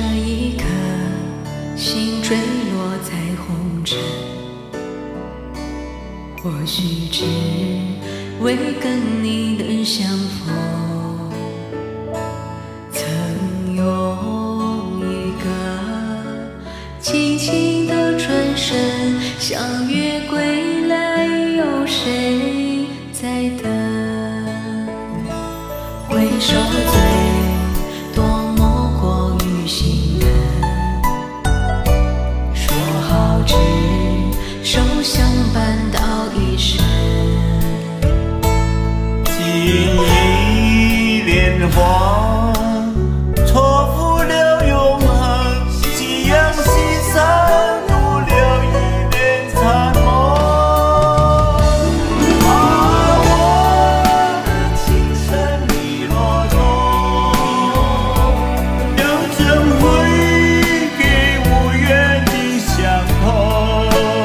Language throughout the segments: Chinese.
一颗心坠落在红尘，或许只为跟你能相逢。曾有一个轻轻的转身，相约归来，有谁在等？回首最多莫过于心疼，说好执手相伴到一生。 锦衣莲花，错付了永恒。夕阳西山，入了一帘残梦。把我的情深你若懂，留真回给无缘的相逢。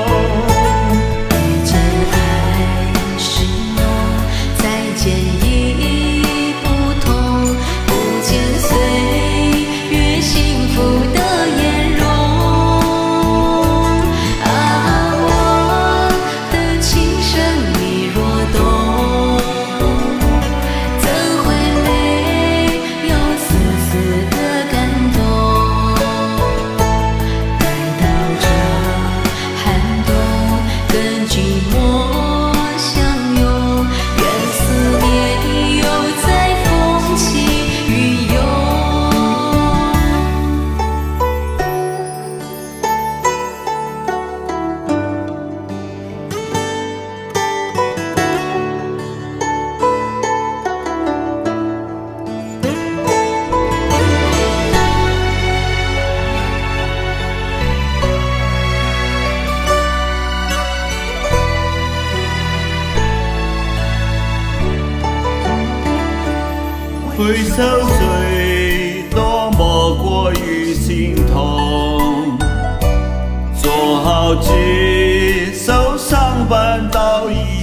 真爱是浓，再见已不同，不见岁月幸福的颜容。啊，我的情深你若懂，怎会没有丝丝的感动？来到这寒冬，跟寂寞相拥，愿思念又再风起云涌。 回首最多莫过于心痛，做好执手相伴到一